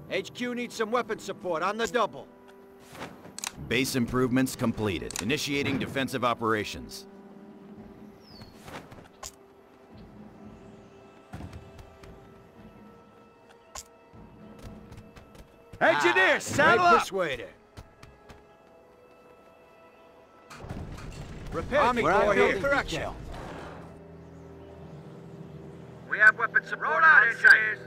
HQ needs some weapon support on the double. Base improvements completed. Initiating defensive operations. Engineers, saddle up! Persuader. Repair Army Corps here. Correction. We have weapon support. Roll out, engineers.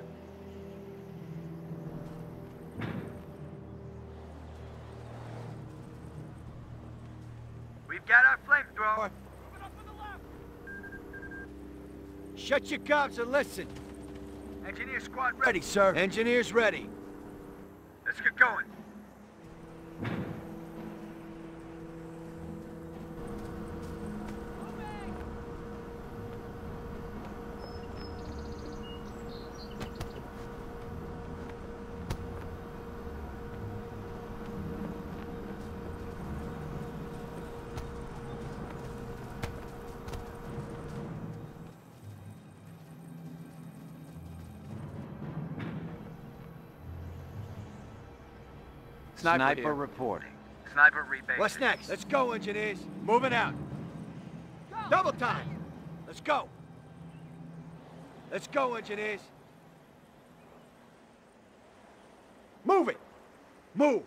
We've got our flamethrower. Shut your comms and listen. Engineer squad ready. Ready, sir. Engineers ready. Let's get going. Sniper reporting. Sniper rebase. What's next? Let's go, engineers. Moving out. Go. Double time. Let's go. Let's go, engineers. Move it. Move.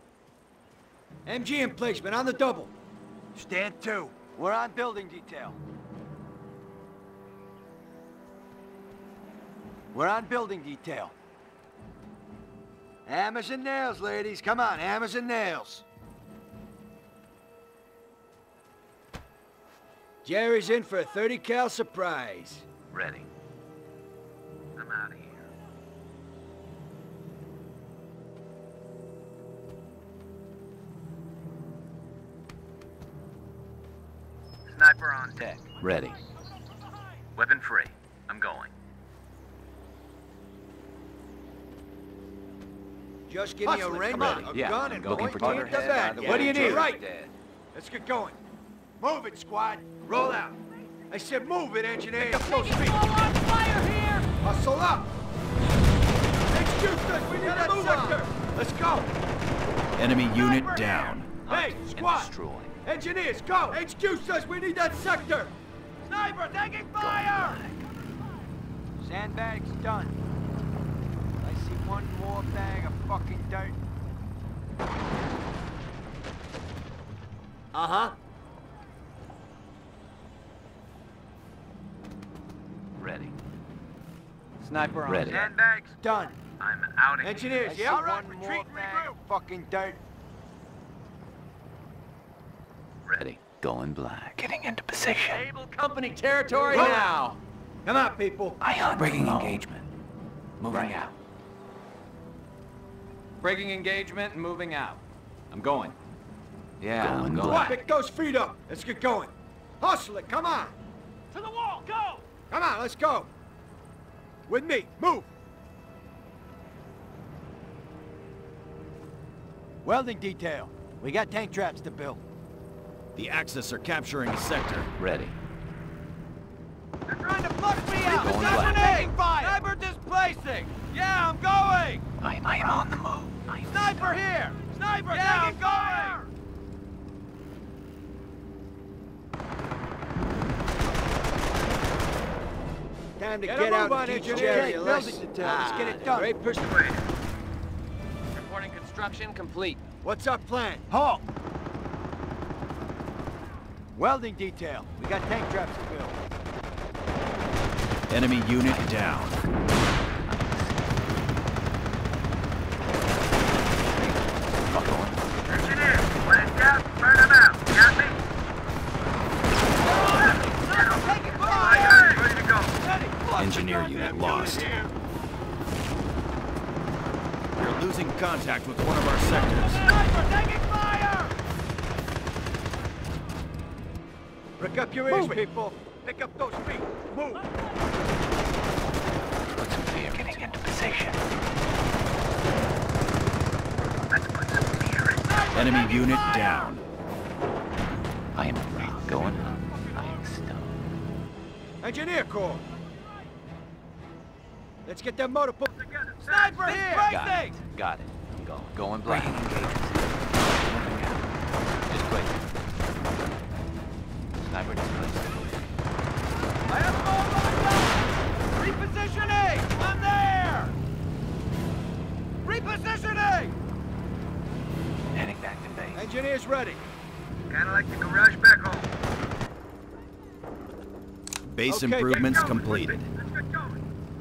MG emplacement on the double. Stand 2. We're on building detail. We're on building detail. Hammers and nails, ladies. Come on, hammers and nails. Jerry's in for a 30 cal surprise. Ready. I'm out of here. Sniper on deck. Ready. Weapon free. I'm going. Just give me a ring, a Yeah, gun, I'm and looking point for me at the Butterhead, back. by the What do way. you need? Right. Dead. Let's get going. Move it, squad. Roll out. I said move it, engineer. Pick up those feet. On fire here! Hustle up. Excuse us. We need that sector. Let's go. Enemy unit down. Hey, squad. Destroy. Engineers, go. HQ says we need that sector. Sniper taking fire! Sandbags done. I see one more bag of fucking dirt. Uh-huh. Ready. Sniper on Ready. deck. Sandbags. Done. I'm out of here. Engineers, I see yeah? one more bag of fucking dirt. Ready. Going black. Getting into position. Able company territory Roll. now. Come on, people. Breaking engagement. Moving out. Breaking engagement and moving out. I'm going. Yeah, I'm Come going. on, pick those feet up. Let's get going. Hustle it, come on. To the wall, go! Come on, let's go. With me, move. Welding detail. We got tank traps to build. The Axis are capturing a sector. Ready. They're trying to flush me out! Going Taking fire! Sniper displacing! Yeah, I'm going! I am on the move. Sniper here! Sniper taking fire! Time to get out and teach Jerry a lesson. Let's get it done. Great persuasion. Reporting construction complete. What's our plan? Halt! Welding detail. We got tank traps to build. Enemy unit down. Engineer, when it's down, burn them out. Got me? Taking fire! Ready to go. Engineer unit lost. We're losing contact with one of our sectors. Sniper taking fire! Pick up your ears, people. Pick up those feet. Move. Put some fear. Getting into position. Let's put some fear in. Enemy unit down. I am going up. I am stoned. Engineer Corps. Let's get them motor pulled together. Sniper here! Got it. Got it. I'm going. Going black. Breaking engagement. Moving out. Displaced. Sniper displaced. I have them all lined up! Repositioning! I'm there! Repositioning! Heading back to base. Engineers ready. Kinda like the garage back home. Base Okay, improvements get going, completed. Let's get going.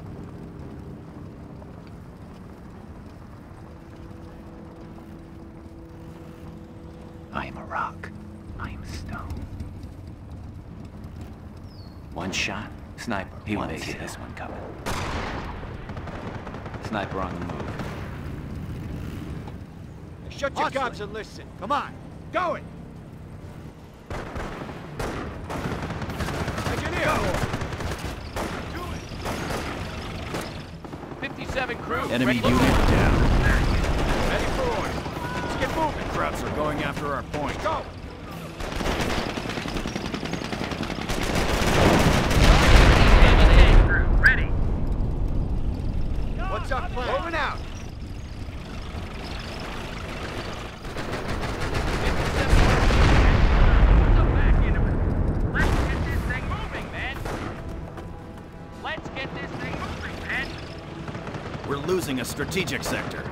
I am a rock. I am a stone. One shot. Sniper. He won't see this one coming. Sniper on the move. Shut your gobs and listen. Come on. Going. Engineer! Go. 57 crew. Enemy ready unit for orders. down. Ready for orders. Let's get moving. Krauts are going after our point. Go. Ready. What's up, plan? Moving out. Let's get this thing moving, man. Let's get this thing moving, man. We're losing a strategic sector.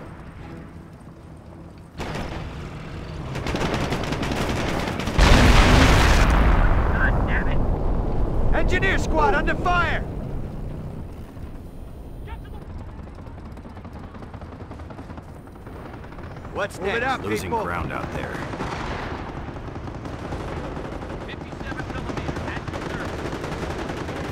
God damn it. Engineer squad under fire. What's Move it next? up, losing people? ground out there. 57 millimeters. That's your service.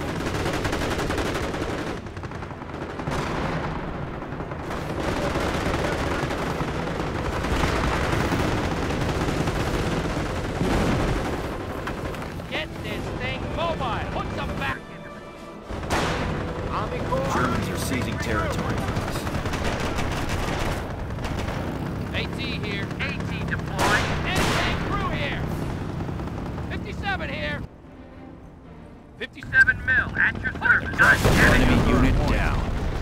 Get this thing mobile. Put some back into it. Army Corps. Germans are seizing territory from us. AT here. AT deployed. Anything crew here. 57 here. 57 mil at your service. God damn it. Enemy unit down.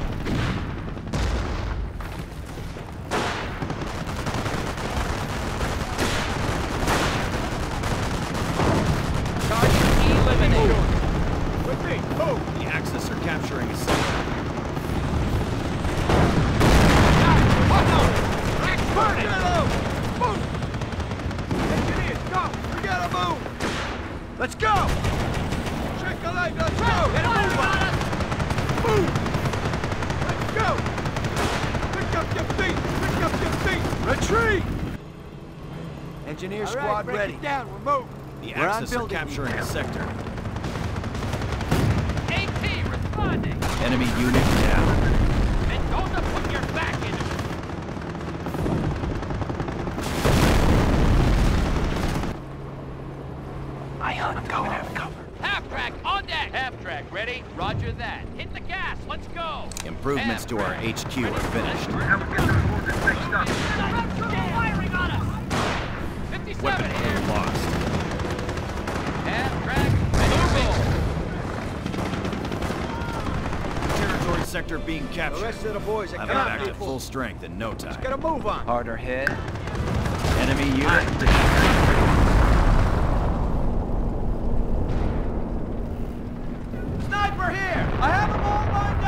Target eliminated. With me. Move. The Axis are capturing a sector. Burn it! Move! Engineers, go! We gotta move! Let's go! Check the leg, let's go! Get a move on us! Move! Let's go! Pick up your feet! Pick up your feet! Retreat! Engineer squad ready. Down, we're moving. The We're on Axis are building capturing a sector. AT responding. Enemy unit down. Mendoza, put your back into it. I hunt. I'm going to cover. Half track on deck. Half track ready. Roger that. Hit the gas. Let's go. Improvements to our HQ are finished. Firing on us. 57 Weapon here. crew lost. Half track. Moving. Territory sector being The captured. rest of the boys are I'll be coming, back to people. full strength in no time. Get a move on. Harder hit. Enemy unit down. Sniper here. I have them all lined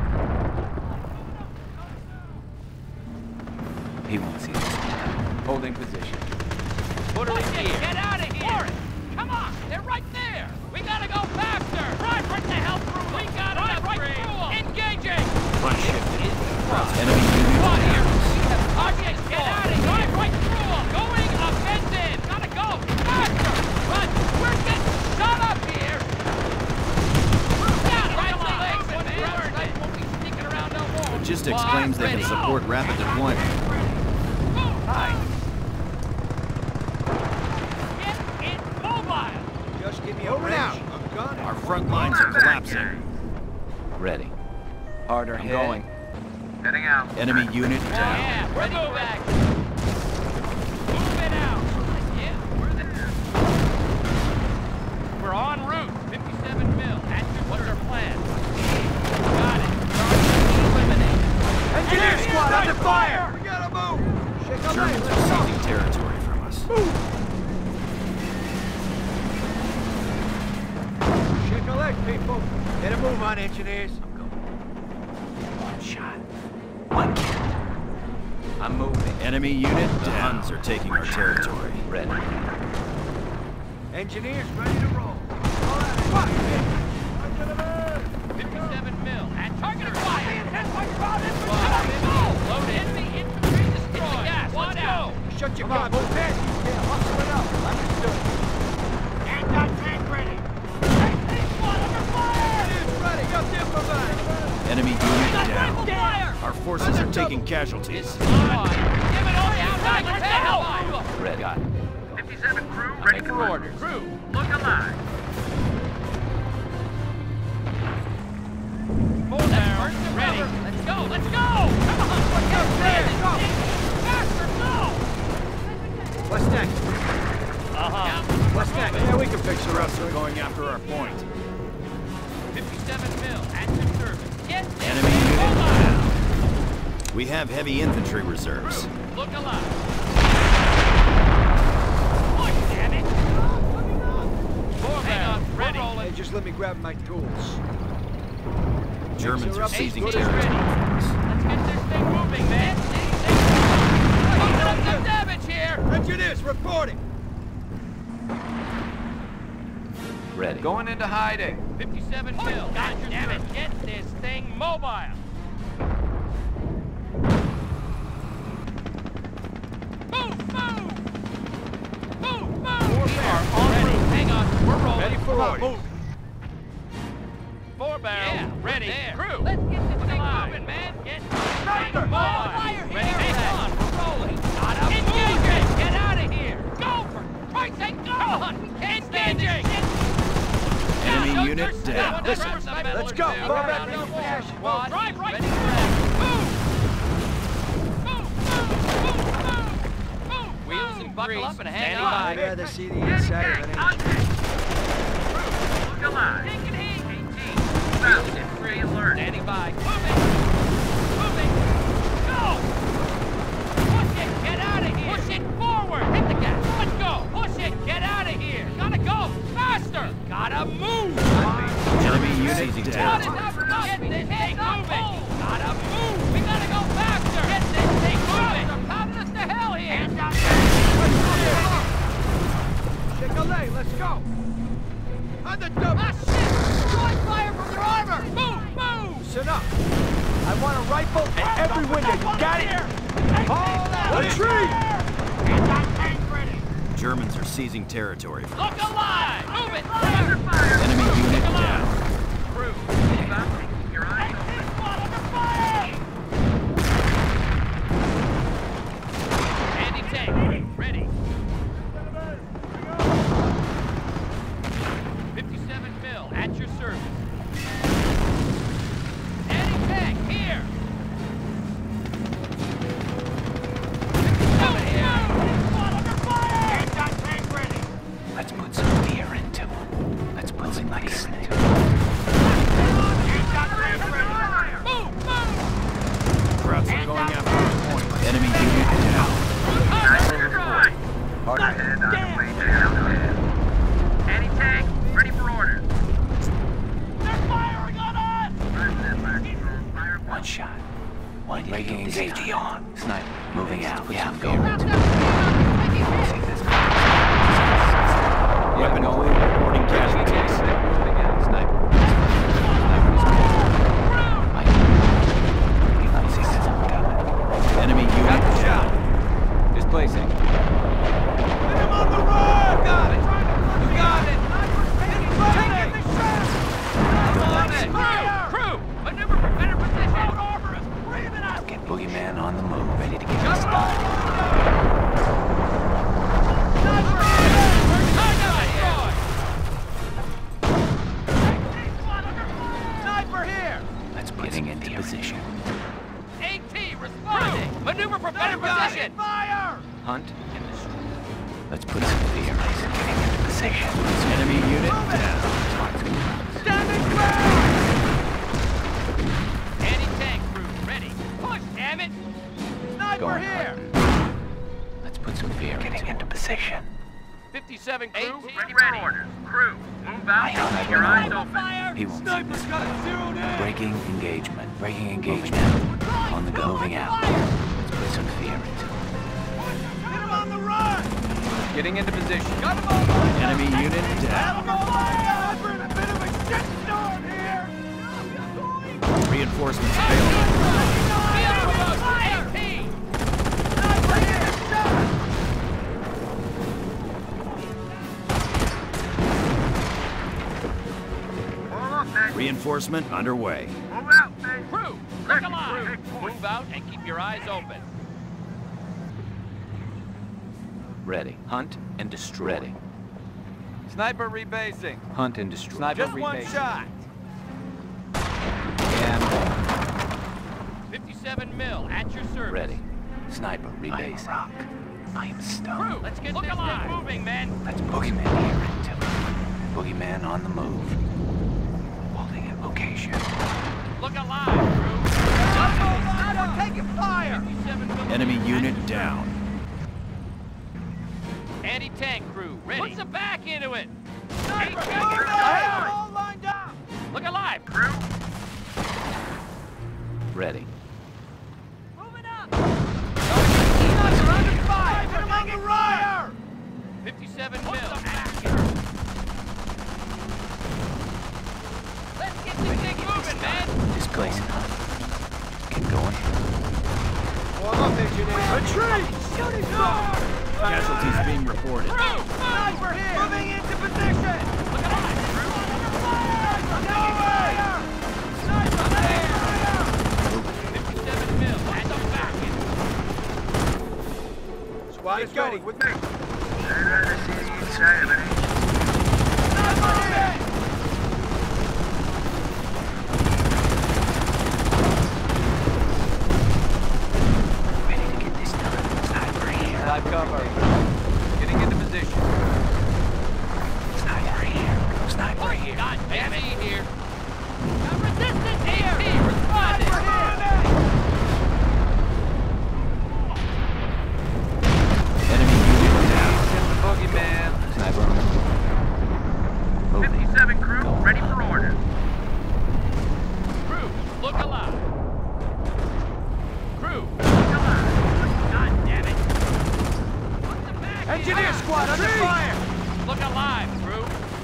up. He won't see this one. Holding position. Put her in gear. Get out of here. Forrest, come on. They're right there. We gotta go faster. Drive right the hell through them. We gotta drive right through them. Engaging. Front shifted. Enemy unit Come on here. down. We have targets. Get out of here. Drive right through them. Going offensive. Gotta go. Faster. Run. We're getting shot up here. Down. Right the legs. One burn. Won't be sneaking around no more. Logistics Squad claims they can ready. support rapid deployment. Hi. Get it mobile. Just give me a Moving out. wrench, a gun. Our front lines are collapsing. Ready. Harder I'm hit. going. Heading out. Enemy unit down. Yeah, we're moving. Move it out. Yeah, we're there. We're en route. 57 mil. What's our plan? Got it. fire! We gotta move! Shake a leg, Germans let's are go! seizing territory from us. Shake a leg, people! Get a move on, engineers! One shot. One kill. I'm moving. Enemy unit, the Huns are taking our territory. Ready. Engineers ready to roll. All at it. Fire! 57 mil. And target acquired. Being hit by ground infantry. Go! Load enemy infantry destroyed. Hit the gas. Let's go. Shut your gun. Move in. Yeah, hustle it up. Understood. Anti-tank ready. Squad under fire! Engineers ready. Up the infantry. Enemy unit down. Fire! Our forces are taking casualties. Give it all the outside. Let's help! Ready. Got it. 57 crew, I'm ready making for orders. Crew. Look alive. Full down. Ready. Let's go. Let's go. Come on. Let's go. Faster. Go. What's next? What's next? moving. Yeah, we can fix The the rest. rest are going after our point. 57 mil. At your service. Get this Enemy thing unit mobile. down. We have heavy infantry reserves. Look alive. Oh, damn it. Hang on. Ready. Hey, just let me grab my tools. Germans are up, seizing good. territory from us. Let's get this thing moving, man. Put up some damage here. Engineers reporting. Ready. Going into hiding. 57 mil. God damn it. Get this thing mobile. Move, move. Move, move. We are on ready. Hang on. We're rolling. Ready for orders. 4 barrels. Yeah, ready. Crew. Let's get this thing moving, man. Get this thing mobile. Fire here. Ready. Hang on. We're rolling. Engage it. Get out of here. Go for it. Christ's sake, go. Come on. We can't stand this shit. Enemy unit down. Listen, let's go. Fall back into position. Drive right. Ready. Move. Move, move, move, move, move. Wheels and buckle up and hang on. I'd rather see the inside of an engine. Look alive. Take it easy. 18. Wheels and free alert. Standing by. Moving. Moving. Go. Push it. Get out of here. Push it forward. Hit the gas. Let's go. Push it. Get out of here. Gotta go. Faster. Gotta move. Enemy unit What is down. up? Get this thing moving. Gotta move. We gotta go faster. Get this thing moving. They're pounding us to hell here. Shake a leg. Let's go. On the double. Ah, shit. Drawing fire from their armor. Move. Move. Listen up. I want a rifle at every window. You got it? Hold out. Retreat. Anti-tank ready. Germans are seizing territory from Look us. alive. Move it. Under fire. Enemy unit down. Crew, keep up. Keep your eyes open. Anti-tank. Ready. 57 mil. At your service. Anti-tank. Here. Over here. Under fire. Anti-tank ready. Let's put some fear into him. Let's put some like a snake. Anti-tank ready. Move. Move. Krauts are going after our point. Enemy unit down. Nice and dry. Head on the way down. Anti-tank, ready for order. They're firing on us. Fire One shot. One breaking safety on. Sniper. Moving out. Yeah, I'm Wrap going. that See this. Weapon only reporting casualties. Moving out. Sniper. Enemy unit down. Displacing. Put him on the road. Got it. You got it. Take the shot. on it. Crew, maneuver for better position. Road armor is breathing us. Get Boogeyman on the move, ready to get this started. Sniper here. Let's put him into position. AT responding. Maneuver for better position. Fire. Hunt in the street. Let's put some fear into getting into position. Enemy unit down. Standing ground. Anti-tank crew ready. Push, damn it. Sniper here! Let's put some fear getting into position. 57 crew. Ready for orders. Crew, move out and keep your eyes open. He won't see Sniper's this. got it zeroed in! Breaking engagement. Breaking engagement. On the go. Moving out. Let's put some fear into it. Get him on the run! Getting into position. Got him on the Enemy unit down. Have him on fire! We're in a bit of a shitstorm here! Reinforcements available. Field promotion, 18. Sniper here! Shot! Hold up, men. Reinforcement underway. Move out, men. Crew, look alive. Move out and keep your eyes open. Ready. Hunt and destroy. Ready. Sniper rebasing. Hunt and destroy. Sniper Just one rebasing. shot! And 57 mil at your service. Ready. Sniper rebasing. Rock. I am stone. Crew, let's get this thing moving, men. Let's Boogeyman here into it. Boogeyman on the move. Holding at location. Look alive, crew. Sniper taking fire! 57 mil. Enemy unit down. Anti-tank crew, ready. Put some back into it. Sniper! Hey, Move check it! it. All lined up! Look alive. Crew, Ready. Moving up. Sniper under fire! Get him on the run! 57 mil. Let's get this thing moving, man. Displacing hunt. Get going. Warm up, engineer! Retreat! Shooting star! Casualties being reported. Crew, Sniper here! Moving into position! look alive. Sniper there! 57 mil. At the back. Squad is ready. With me. Sniper Sniper here! Ready to get this done. Sniper here. live cover. Getting into position. Sniper here. Sniper Oh, here. God damn it. Here. Got resistance here. Responding. Enemy unit down. Get the Boogeyman. Sniper on the move. Moving. 57 crew, ready for orders. Crew, look alive. Crew, look alive. God damn it. Put the back in. Engineer squad under fire! Look alive, crew.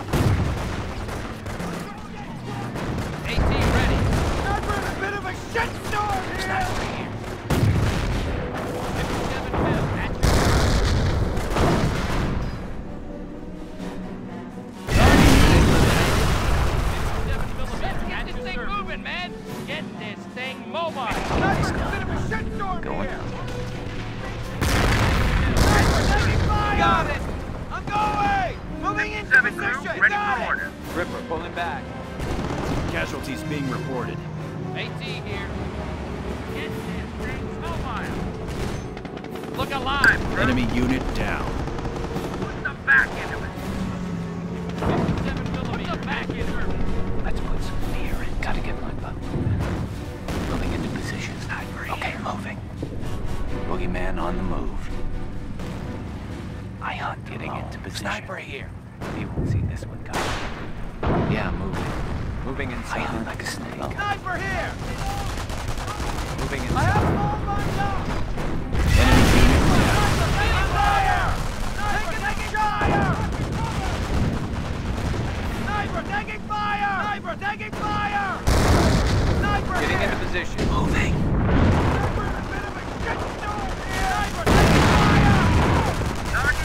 AT ready. Sniper in a bit of a shitstorm here! Sniper here. 57 mil. At your 57 mil. Let's get this thing moving, man. Get this thing mobile. Sniper in a bit of a shitstorm Going. here! Sniper taking fire! Got it! I'm going! Moving into 57 crew, position! ready Got for it! orders. Ripper pulling back. Casualties being reported. AT here. Get this thing mobile. Look alive, crew. Enemy unit down. Put the back into it. 57 millimeter. Put the back into it. Let's put some fear in. Gotta get my butt moving. Moving into position. Sniper here. Okay, moving. Boogeyman on the move. I hunt getting into position. Sniper here. He won't see this one coming. Yeah, moving. Moving I inside. hunt like a snake. Sniper here! Moving I inside. have them all lined up! Enemy unit down. Taking fire! Sniper taking fire! Sniper taking fire! Sniper taking fire! Sniper Getting here! into position. Moving. Sniper in a bit of a shitstorm here! Sniper taking fire! Target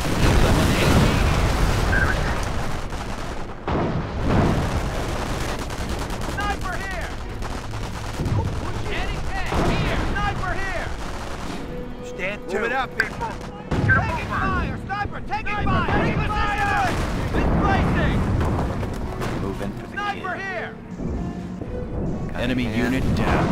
Sniper here! Anti-tank here. Sniper here! Stand Move it up, people! Get a Taking move on. fire! Sniper taking fire! Taking fire! Displacing! Moving for the Sniper kill. here! Enemy Yeah. unit down.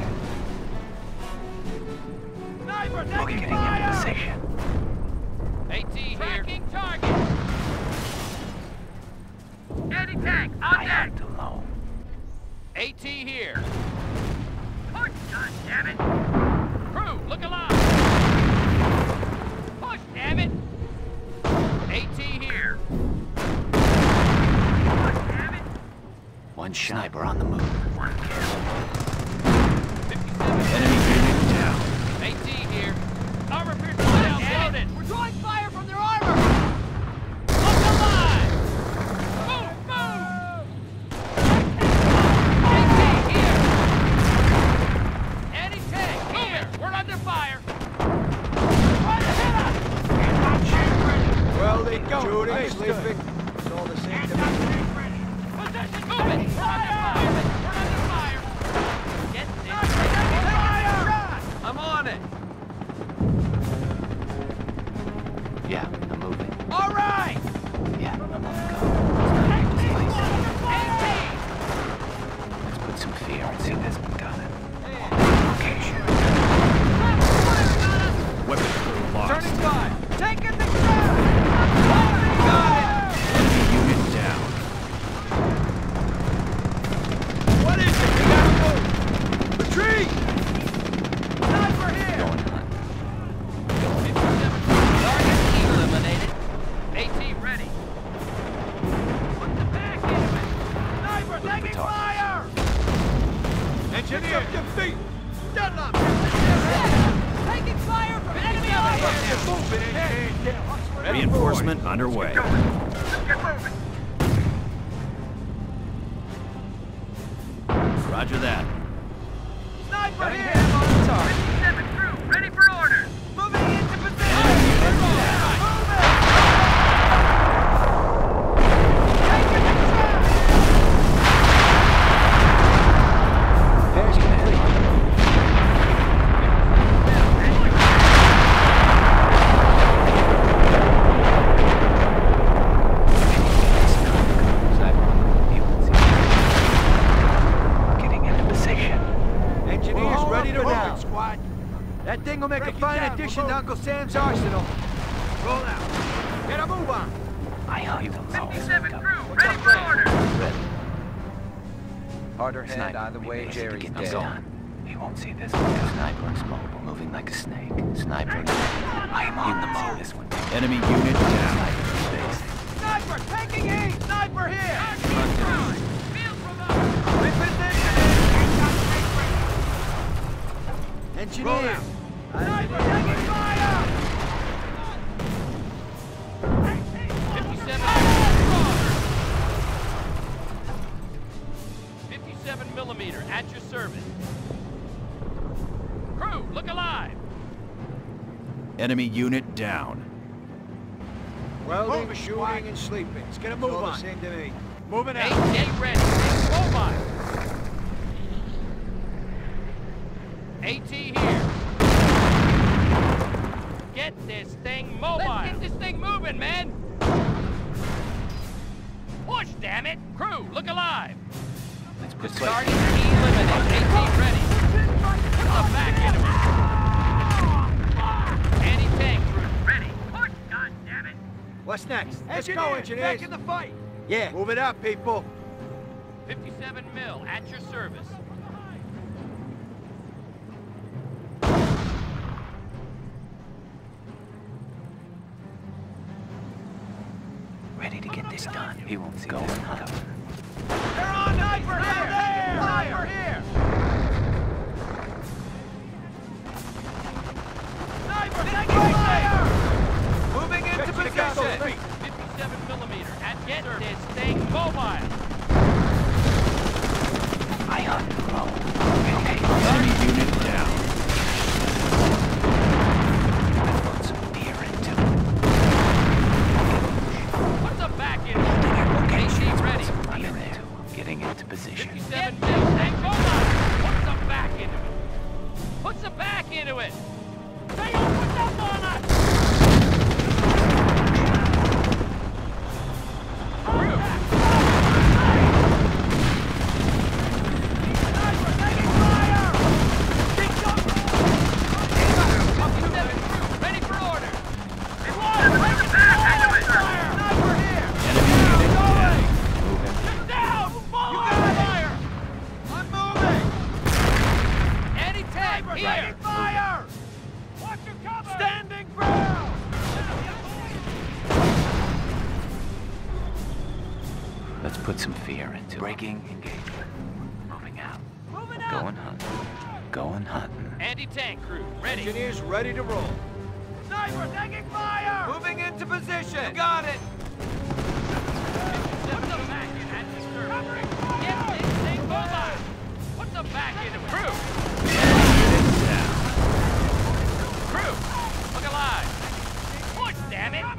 Sniper Boogie taking getting into fire! position. AT here. Tracking target. Anti-tank, I on deck. hunt alone. AT here. Push, God damn it. Crew, look alive. Sniper on the move. One kill. 57. Enemy unit down. AT here. Armor piercing down. Loaded. We're drawing fire from their armor. Look alive. Move, move. AT here. Anti-tank here. We're under fire. Try to hit us. Well, they go. Shooting, sleeping. It's all the same to me. Position. Move it. We're under fire. We're under fire. Get this. Fire. I'm on it. Yeah, I'm moving. All right. Yeah, I'm on the go. Let's put some fear and see this one coming. Location. Weapon crew lost. Turning fire. Taking the ground. Enemy unit down. What is it? We gotta move. Retreat! Sniper here. Going hunt. 57. Target eliminated. AT ready. Put the back into it. Sniper taking fire. Engineer, your feet! Deadlock! Taking fire from enemy armor. Reinforcement underway. Let's get moving. Roger that. Sniper here. 57 crew, ready for orders. Moving into position. Getting into position. Engineers ready to roll. squad. That thing will make Break a it fine down, addition we'll to Uncle Sam's arsenal. Roll out. Get a move on. I hunt them all. 57 crew, ready for orders. Harder head Sniper, either way, ready to Jerry's get dead. this done. He won't see this one. Sniper is mobile, moving like a snake. Sniper. I am on the move. This one. Enemy unit down. Sniper in space. Sniper taking heat. Sniper here. Field promote. Engineers. Sniper taking fire. 57 millimeter at your service. Crew, look alive. Enemy unit down. Welding, shooting, and sleeping. It's gonna move on. Same to me. Moving out. AK ready. Mobile. AT here. Get this thing mobile. Let's get this thing moving, man. Push, damn it. Crew, look alive. Let's put Target eliminated. AT ready. Put the back into it. Anti-tank crew. Ready. Push, goddammit. What's next? Let's go, engineers. Back in the fight. Yeah, move it up, people. 57 mil at your service. ready to get this done. He won't see this coming. They're on sniper here! Sniper here! Sniper, taking fire! Moving into position! 57 millimeter, and get this thing mobile! I hunt the road. Okay, Enemy unit down. let's put some beer into it. Put the back in! Location ready! I'm in there. Getting into position. 57 mil, tank mobile! Put some back into it! Put some back into it! They opened up on us! Let's put some fear into it. Breaking engagement. Going hunting. Anti-tank crew, ready. Engineers ready to roll. Sniper taking fire! Moving into position. Got it. Put them back in at the service. Get this thing mobile. Put them back into it. Crew. Crew, look alive. Push, damn it.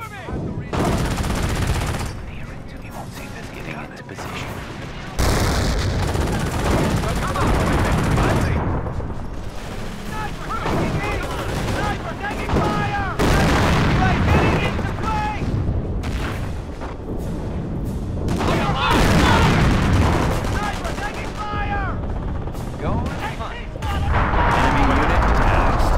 You won't see them getting into position. Come on. Sniper taking fire! Getting into place! Look alive. Sniper taking fire! Going. Enemy unit tasked.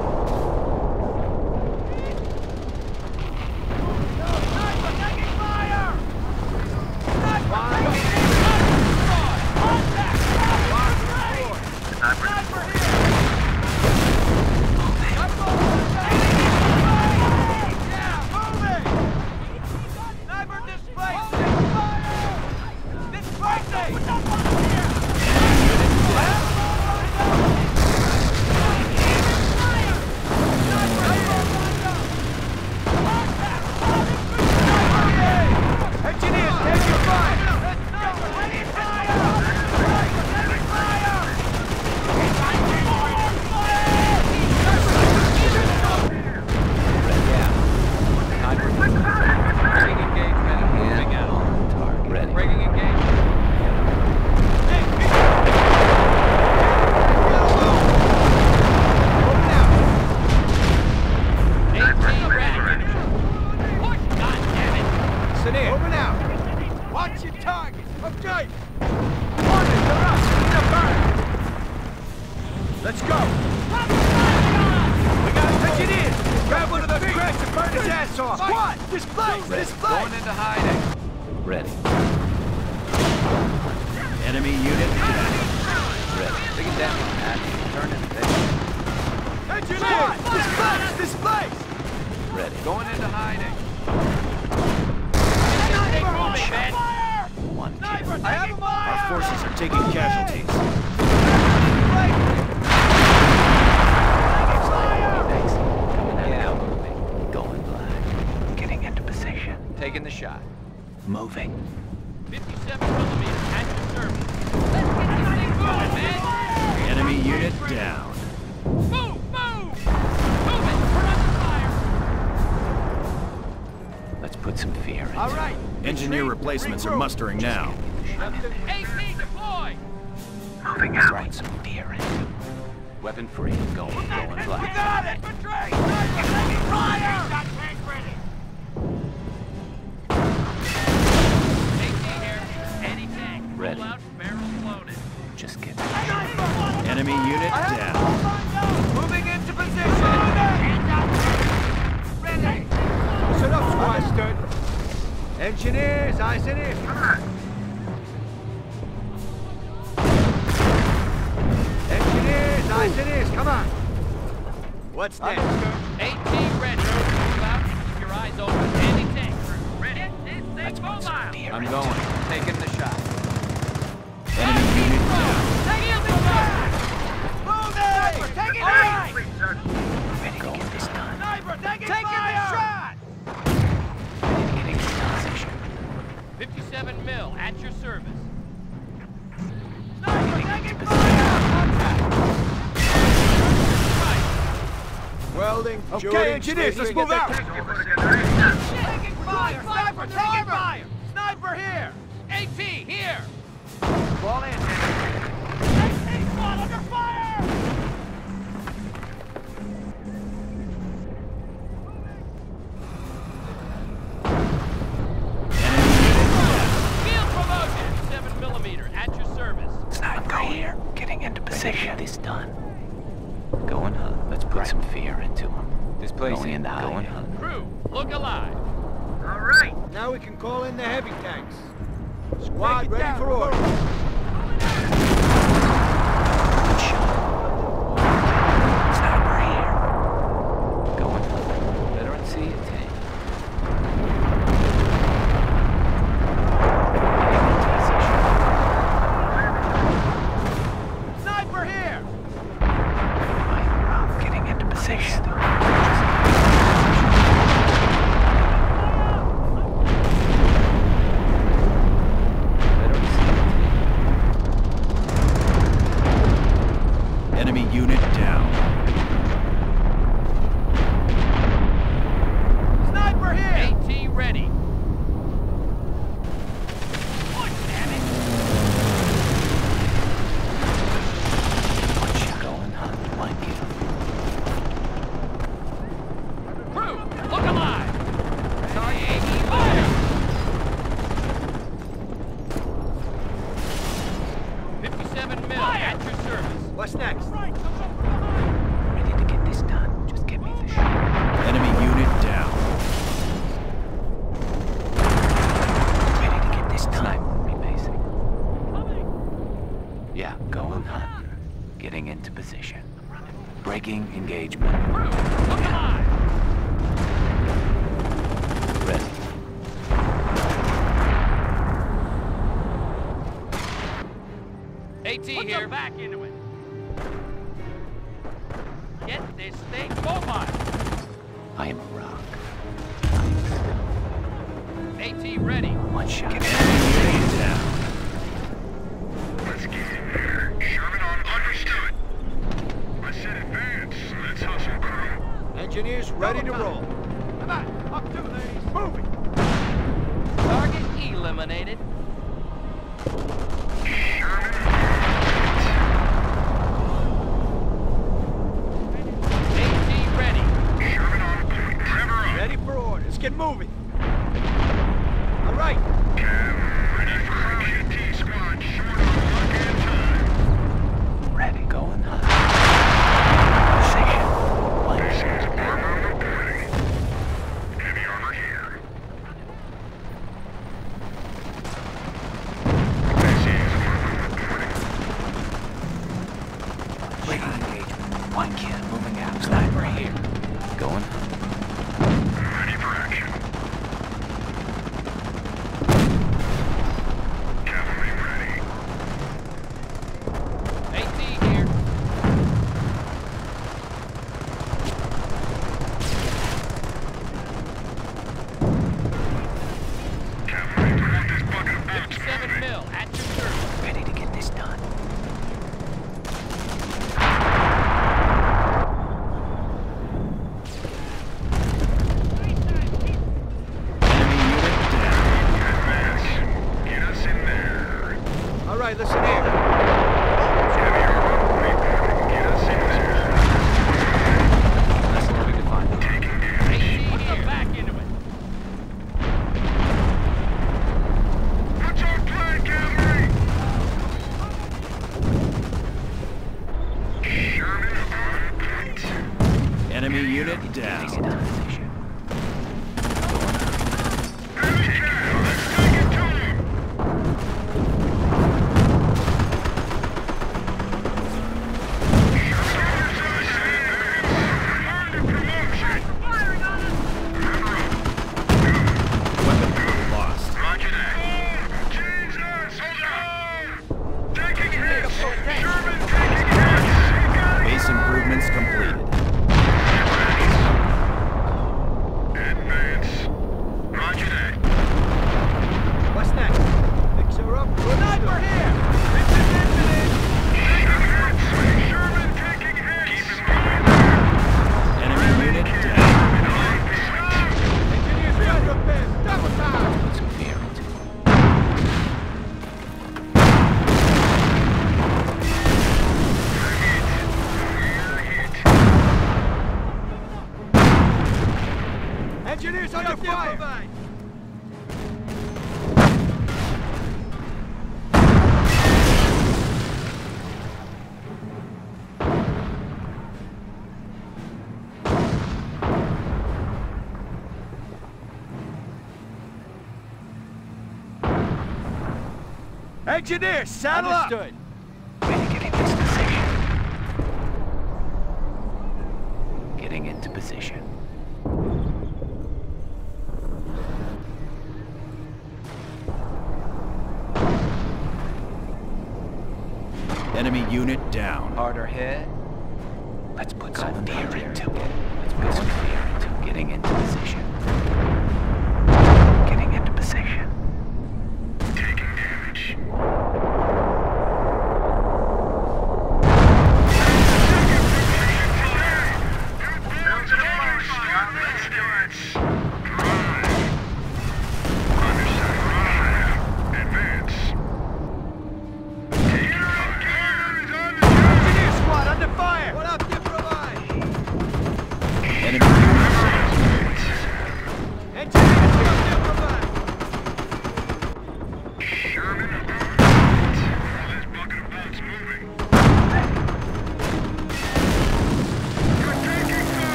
Sniper taking fire! Sniper taking Sniper here! Yeah, moving! Sniper displaced! Displacing! Engineers, take your fire. Sniper taking fire! Sniper taking fire! Breaking engagement. Moving out. On target. Ready. Breaking engagement. ready. Push, goddammit. Sit in. Moving out. Watch your target. Okay. Orders are up. In the burn. Let's go. We got engineers. Grab one of those cracks and burn his ass off. Squad, displace, displace. Going into hiding. Ready. Enemy unit down. Ready. Bring it down, Matt. Turn it. Engineers, displace, displace. Ready. Going into hiding. Stay moving, man. One kill. I have them all. Our forces are taking casualties. Thanks. Coming out. Yeah, moving. Going blind. Getting into position. Taking the shot. Moving. 57mm at your service. Let's get this thing moving, man. Enemy unit down. Move, move. Move it. We're under fire. Let's put some fear into All right. Engineer replacements are mustering now. AP deployed. Moving out. Right, some fear into. Weapon free. Going blind. Got it! Betray! Sniper taking fire! Got tank ready! AP here. Anti-tank. Ready. Roll out, barrels loaded. Just get Enemy unit down. Moving into position. Ready! Sit up, squad. Stood. Engineers, eyes in it. Engineers, eyes in it. Come on. What's next? AT ready. Roll out. Keep your eyes open. Anti-tank crew. Ready. Get this thing mobile. I'm going. Taking the shot. Enemy unit down. Sniper taking fire! ready to get this done. Sniper taking Taking fire! the shot. Ready to get into position. 57 mil at your service. Sniper taking fire! Welding. Okay, engineers, let's move out. Taking fire! Sniper taking fire! Sniper here! AT here. Fall in. AT squad under fire! Field promotion. 7mm at your service. Sniper go here. Getting into position. Get this done. Going hunt. Let's put some fear into him. Displacing. Going into Going hiding. hunt. Crew, look alive. All right. Now we can call in the heavy tanks. Squad ready for orders. Good shot. Sniper here. Going hunt. Veteran C tank. Sniper here! position. Enemy unit down. Sniper here! AT ready. Oh, damn it. Going hunt one kill. Crew, look alive. Target AT fire. 57 mil at your service. What's next? Ready to get this done. Just get me the shot. Enemy unit down. Ready to get this done. Rebasing. Yeah, going hunt. Getting into position. Breaking engagement. Crew, look alive. Ready. AT here. Back into it. Get this thing mobile. I am a rock. AT ready. One shot. Enemy unit down. Let's get in there. Sherman on understood. I said advance. Let's hustle, crew. Engineers ready to roll. Come on, up to it, ladies. Moving. Target eliminated. Sherman. AT ready. Sherman on point. Trevor up. Ready for orders. Get moving. All right. Cam, ready for KT squad. Short on luck and time. Ready. Going hunt. Position. One This shot. is armor reporting. Heavy armor here. This is armor reporting. Breaking engagement. One kill. Moving out. Sniper here. Going hunt. Ready for action. Cavalry ready. AT here. Cavalry, put out this bucket of bullets. 57 mil at your service. Ready to get this done. Enemy unit down. Advance. Get us in there. All right, listen here. Heavy armor reporting. Get us in there. That's what we can find. Taking AT damage. here. Back into it. What's our plan, cavalry? Sherman on point. Enemy unit Get down. into position. Heavy cam. Let's take it to him. Weapon crew lost. Roger that. Jesus! Hold on! Taking hits! Sherman taking hits! Base improvements completed. Advance. Roger that. What's next? Fix her up. Sniper here! Sherman taking hits! Keep him moving. Enemy unit down. Engineers ready. Repairs. Double time. Put some fear into it. Engineers under fire. Engineers, saddle Understood. Ready to get into this position. Getting into position. Enemy unit down. Harder hit. Let's put some fear into it.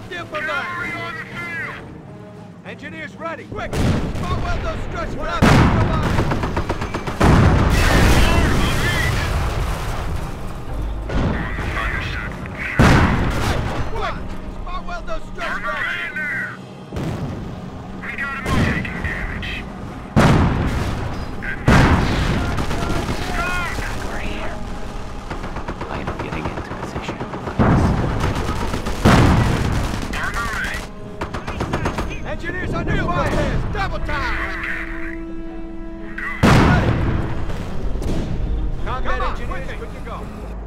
up the upper line! Cavalry on the field! Engineers ready! Quick! Spot weld those struts for up the upper line! Quick! Spot weld those struts for up! We got him taking damage. We're here. I am getting into position. Armor ready. Engineers under fire! Double time! Combat engineers, good to go.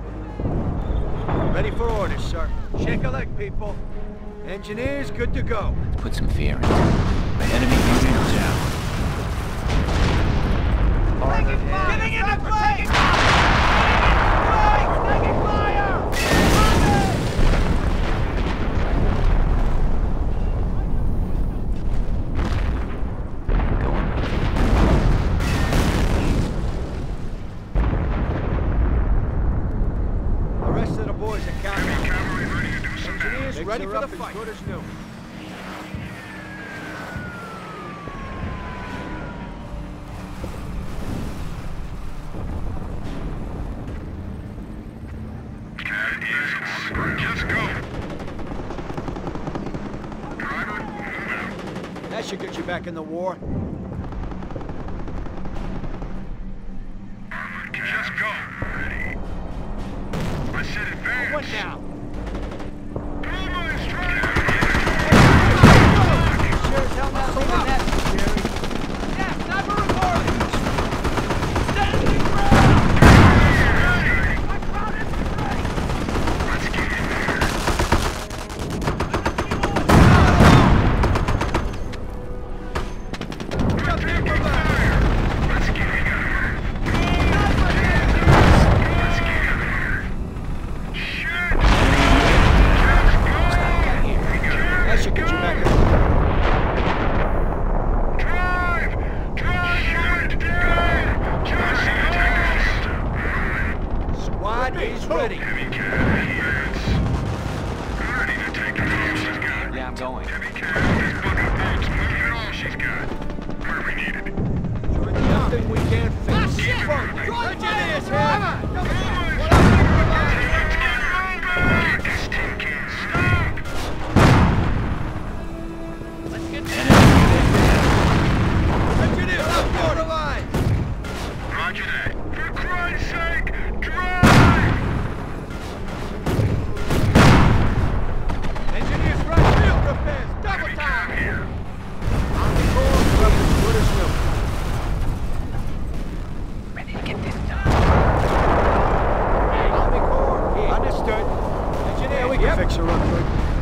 Ready for orders, sir. Shake a leg, people. Engineers, good to go. Let's put some fear into it. Enemy unit down. Getting into place! Taking fire! Going. The rest of the boys are counting. Cavalry ready to do some damage. Engineers ready for the fight. Good as new. Just go. Driver, move out. That should get you back in the war. Just go. Ready. I said advance. One down. Three-line strike. Sure as hell not leaving that, Jerry. Yeah, sniper reporting. Standing ground. Let's get in there. Jump in for that. Let's get in there. Let's get in there. Shit. That should get you back in the war. Drive! Drive! Shoot! Drive! Just Squad is ready. Heavy cab, hands. Ready to take it all she's got. Yeah, I'm going. Heavy cab, this bucket bolts moving it all she's got. Where we need it. Doing nothing we can't fix. Engineers, man. This team can't stop. Let's get this. Engineers, up border line. Roger that. For Christ's sake, drive! Engineers, right field repairs. Double Heavy cab time. here. Army Corps, weapons, good as new. Ready to get this done. Army Corps, understood. Engineer, we can fix her up quick.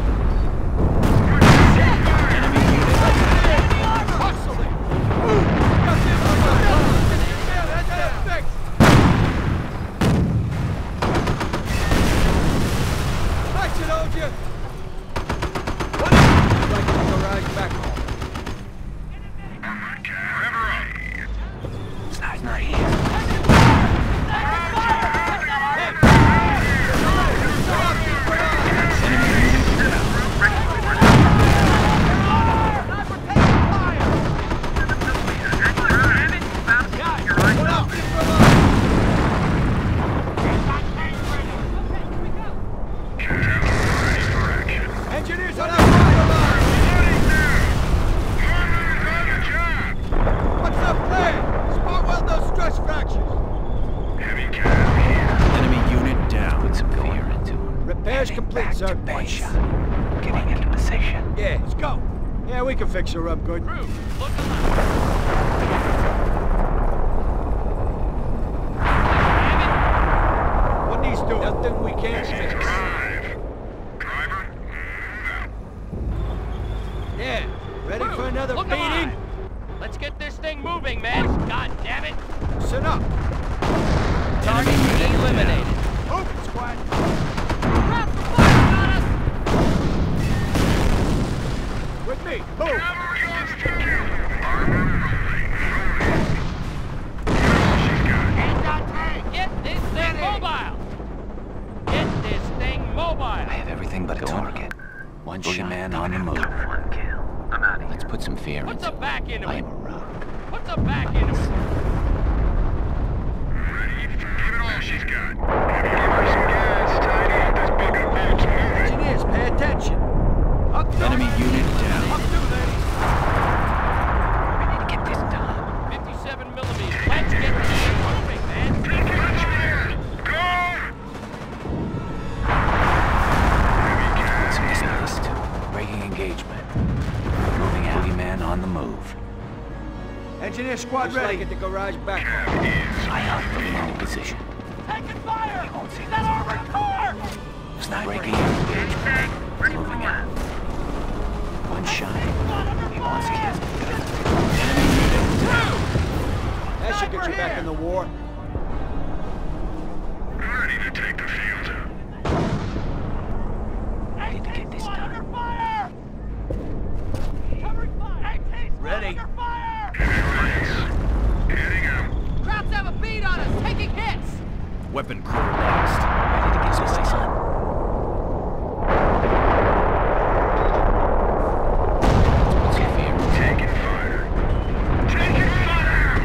Enemy unit. Hustle it. Move. Got the upper line. Yeah, that's it. Fixed. Thanks, you told you. What is it? Like to garage back home. Armored cab, ever up. It's not here. Enemy unit down. Cavalry ready for action. Engineers on our fire line. Armor's on the job. What's the plan? Spot weld those stress fractures. Heavy cab here. Enemy unit down. Put some fear into him. Repairs complete, Back sir. to base. Getting into position. Yeah, let's go. Yeah, we can fix her up good. Crew, look alive. What needs doing? Nothing we can't fix. Drive. Driver, move out. Yeah, ready for another Look beating? alive. Let's get this thing moving, man. God damn it. Listen up. Target eliminated. Move it, squad. Grab the fire on us. With me. Move. Cavalry on stick. Armor rolling. She's got. Get this thing mobile. Get this thing mobile. I have everything but a target. One boogeyman on the move. One kill. I'm out of here. Let's put some fear Put into some back into I it. am a rogue. Put some back into it. Ready? Give it all she's got. Give her some gas, Tiny. This bucket of bullets moving. Engineers, pay attention. Up to Enemy unit down. Up to, ladies. Ready to get this done. 57 millimeters. Let's get this shit moving, man. Engineer, go! Put some dismissed. Breaking engagement. Moving out. Boogeyman on the move. Engineer squad ready. Get the garage back. I hunt from low position. Taking fire! He won't see That armored car! Sniper. Breaking engagement. Moving out. One shot. He wants to kiss me. Enemy unit down. That should get you back in the war. Ready to take the field. Ready to get this done. Under fire! Covering fire! Ready. Under fire! Heading out. Krauts have a bead on us, taking hits! Weapon crew lost. Ready to get this done. Let's put some fear into Taking fire. Taking fire!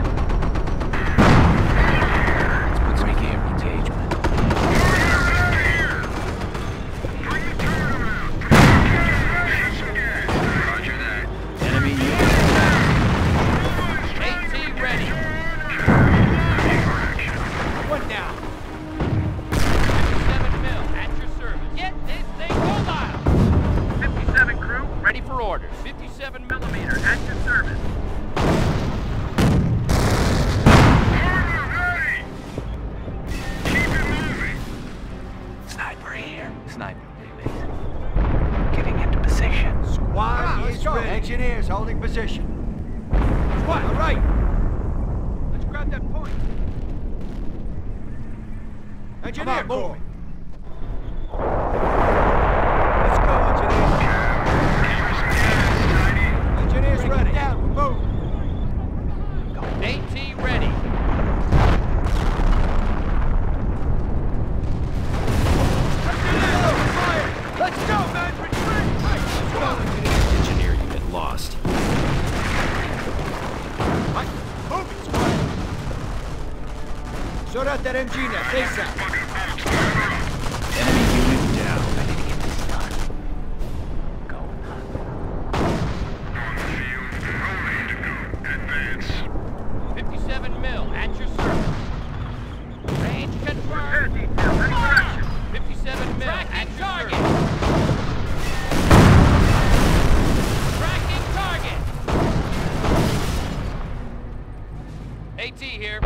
Let's put some fear engagement. Out of here! Bring the turret around. Shoot some gas. Roger that. Enemy unit down. AT ready. One down. 57 mil at your service. Get this thing mobile. 57 crew, Ready for orders. 57 millimeter at your service. Ready! Keep it moving. Sniper here. Sniper, please. Getting into position. Squad is ready. Engineers holding position. Squad, all right. Let's grab that point. Engineer, move. Let's go, engineers. Give her some gas, Tiny. Engineers ready. Down, move. AT ready. Let's go, man. Retreat. Right, let's go. Engineer unit lost. Right, move it, squad. Sort out that MG net. ASAP. Bucket of bullets moving up. Enemy unit down. Ready to get this done. Going on. On the field. Rolling to go. Advance. 57 mil at your service. Range Repair confirmed. detail, ready for action. 57 mil at your service. Tracking target. AT here.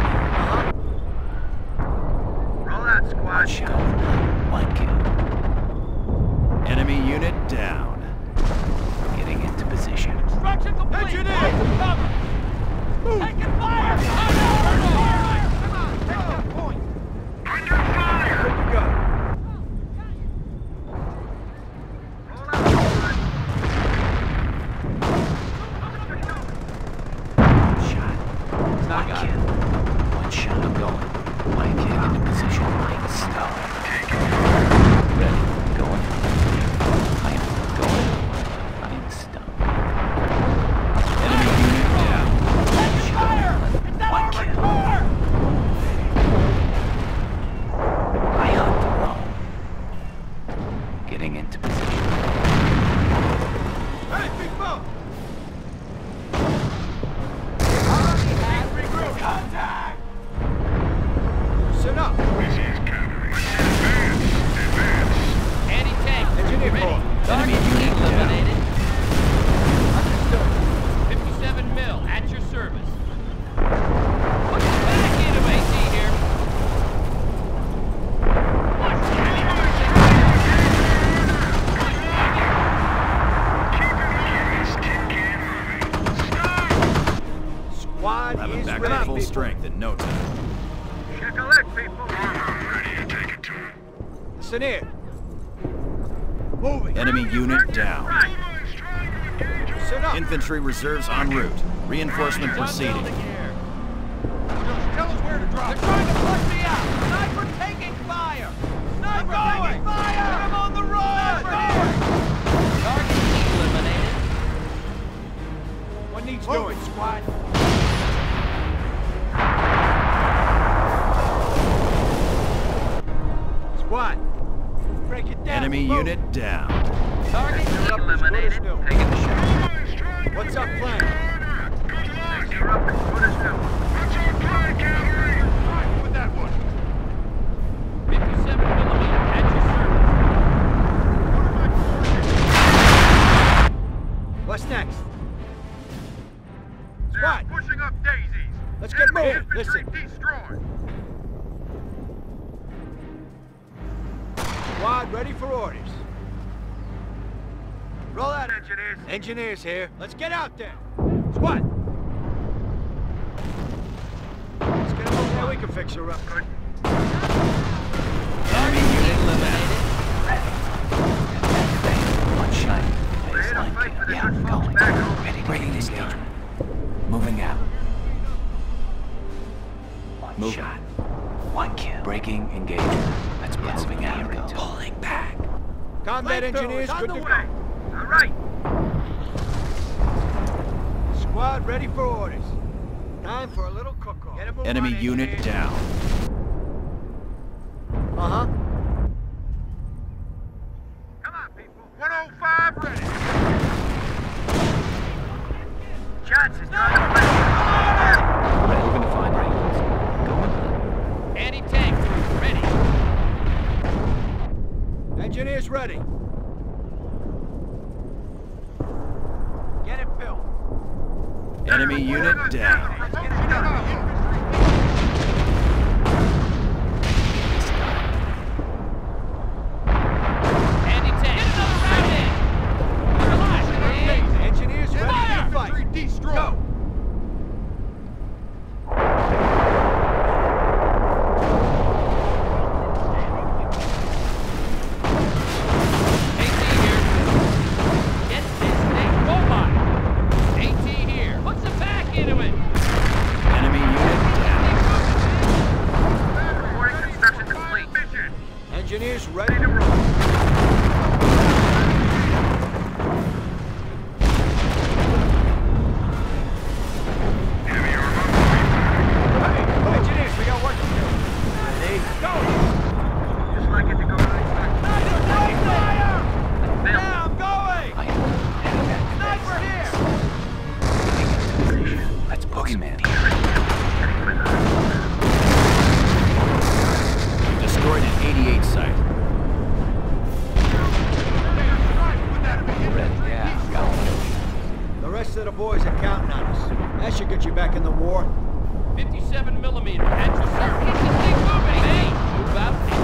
Roll out, squad. Shot. One kill. Enemy unit down. Getting into position. Construction complete. Engineer! Find some cover. Taking fire. Come on, take that point. Under fire! Good to go. Roll out, squad. Shot. One kill. One shot. I'm going. One kill into position. Line stone. Ready. Going. I am going. Line stone. Enemy unit down. Fire. It's that One armored kill. car. I hunt alone. Getting into position. Hey, big bump. Contact. Listen up. This is cavalry. Advance! Advance! Anti-tank. Engineer ready. forward. Enemy Target unit down. eliminated. Understood. 57 mil at your service. Back into AT here. Squad Have it is back ready. at full people. strength in no time. Check a leg, people. I'm ready to take it to him. Listen here. Moving. Enemy unit down. Almost trying to engage us. Listen up. Infantry reserves en route. Reinforcement proceeding. Tell us where to drop. They're trying to push me out. Sniper taking fire. Sniper taking fire. I'm on the run. Let's do it, squad. Squad, break it down. Enemy Move. unit down. Target Eliminated. Taking the shot. Boys, try and What's move our a plan? little harder. Good luck. You're up as good as new. What's our plan, cavalry? Right with that one. 57 millimeter at your service. What's next? They're Squad, pushing up daisies. let's get Enemy moving. infantry Listen. destroyed. Squad, ready for orders. Roll out, engineers. Engineers here. Let's get out there. Squad. Let's get over there. We can fix her up. Good. Enemy unit eliminated. One shot. We're here to fight for the Yeah, good going. folks back home. Ready, breaking engagement. Moving out. One Moving. shot. One kill. Breaking engagement. Let's moving out. Pulling back. Combat engineers, good to go. Way. All right. Squad, ready for orders. Time for a little cook-off. Get a move Enemy on, unit engineers. down. Uh-huh. Come on, people. 105 ready. Johnson's trying to play. Moving to find range. Going. Anti-tank crew ready. Engineers ready. Get it built. Enemy unit down. Let's get it done. Anti-tank. Get another round in. Relax, man. Engineers ready Fire! to fight. Destroyed. Go. AT here. Get this thing rolling. AT here. Put some back into it. Enemy unit down. Reporting construction complete. Mission. Engineers ready to roll. Heavy armor. Hey, engineers, we got work to do. Ready? Go. Just like it to go right back. Yeah, I'm going. Sniper here. Let's boogeyman. Destroyed an 88 site. Red. Yeah, going. The rest of the boys are counting on us. That should get you back in the war. 57 millimeter at your service. Keep this thing moving. Hey, move out and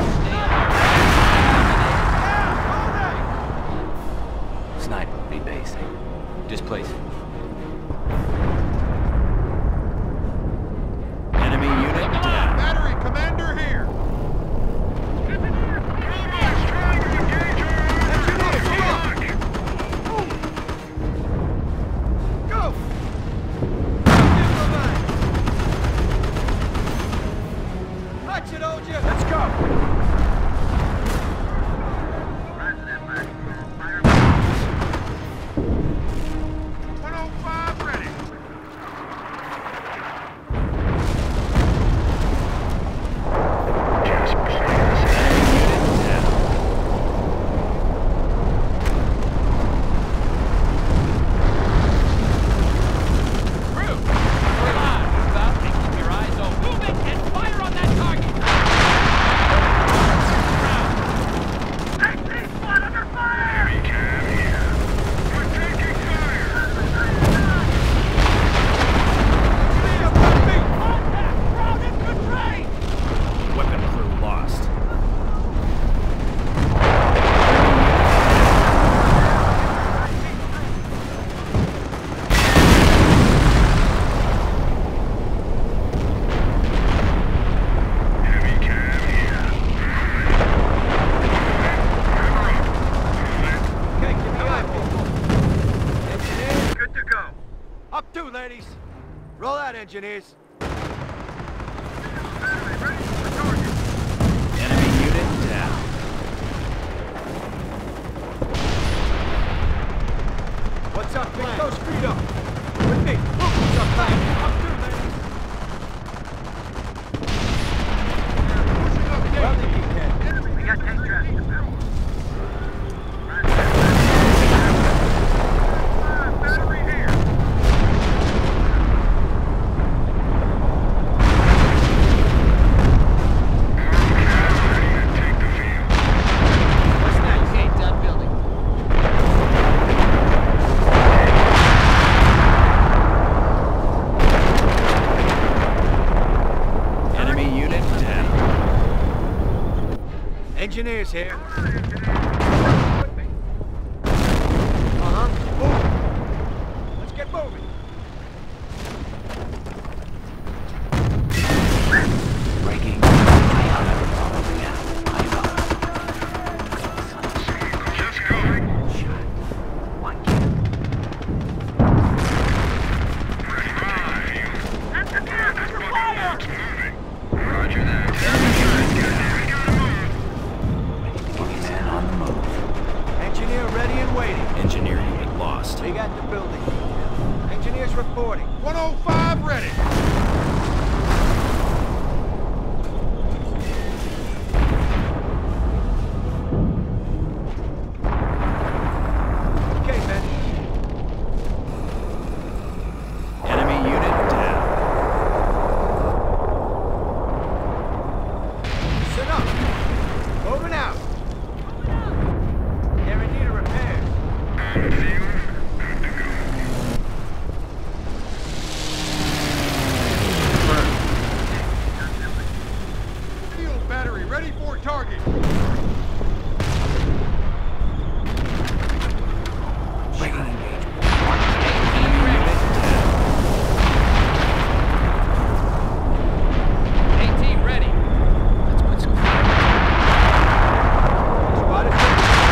stay alert. Sniper, rebasing. Displacing. Enemy unit down. Battery commander here. Robots trying to engage our Engineers, here. Rock. Go. Watch it, old you. Let's go. Roger that, buddy. Fire. 105 ready. Just please. Enemy unit down. Crew, we're live. Move out and keep your eyes open. Move it and fire on that target. Heavy cam here. We're taking fire. Contact! Ground infantry! Weapon crew lost. Heavy cam here. Okay, give me eyeball. Engineers, Good to go. up two, ladies. Roll out, engineers. Enemy unit down. What's up, man? Pick those feet up. With me. engineers here. Move. Let's get moving. Breaking. Just going. One kill. Roger that. He's in on the move. Engineer ready and waiting. Engineer unit lost. We got the building. Engineers reporting. 105 ready. Okay, men. Enemy unit down. Sit up. Moving out. They're in need of repairs. On the field. Good to go. Field battery ready for target. Breaking engagement. 18 ready. Let's put some fire. Squad is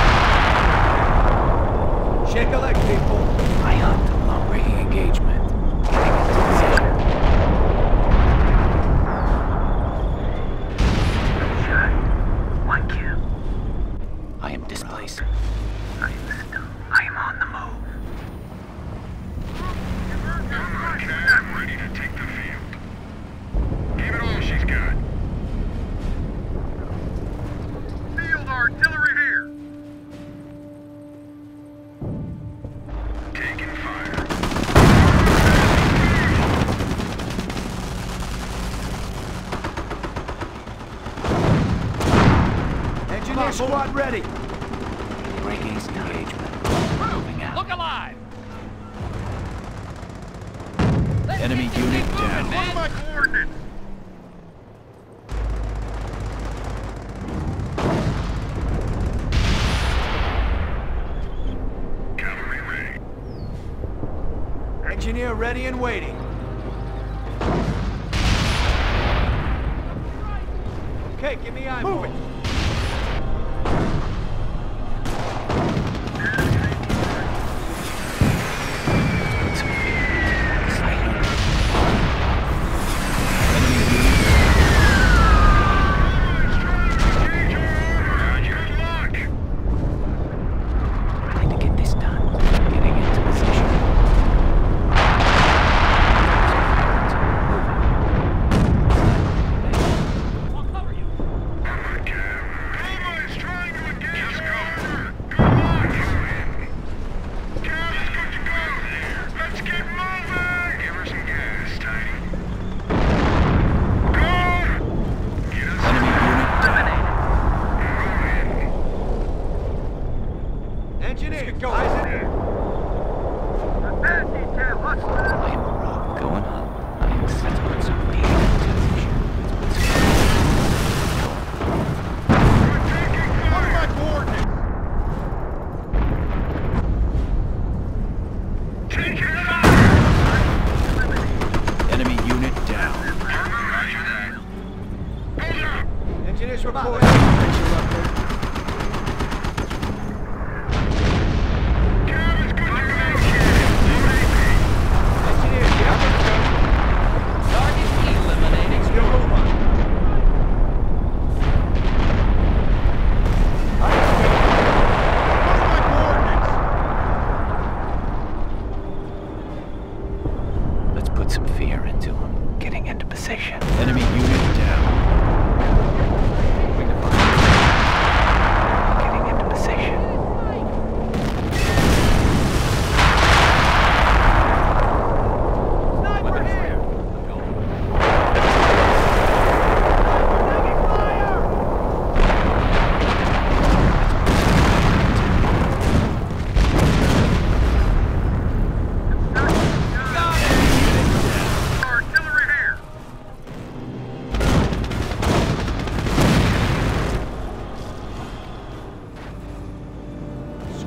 ready. Shake a leg, people. I hunt. Breaking engagement. Getting into position. One kill. I am displaced. I am on the move. Come on, Cat. Ready to take the field. Give it all she's got. Field artillery here. Taking fire. Engineer squad ready. Breaking engagement. Moving out. Look alive. Enemy Let's get unit this moving, down. What man. are my coordinates? Cavalry ready. Engineer ready and waiting. Okay, give me eye moving. Roger, lock. Trying to get this done. Getting into position. I'll cover you. On my cab. Bravo is trying to engage. Just go. Good luck. Cab is good to go. Let's get moving. Give her some gas, Tiny. Go. Get us Enemy unit down. Engineer, go. Eyes in here. I am going up. I am set to put some feet into position. What are my coordinates? Take it out! Enemy unit down. Roger that. Hold up! Engineers reporting.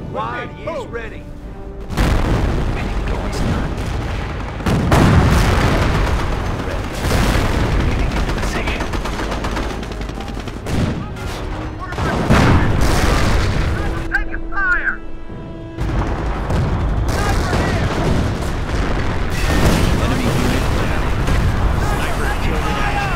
Squad is ready. Ready to go and start. Ready. Getting into position. Taking fire! Enemy unit down. Sniper killed in action.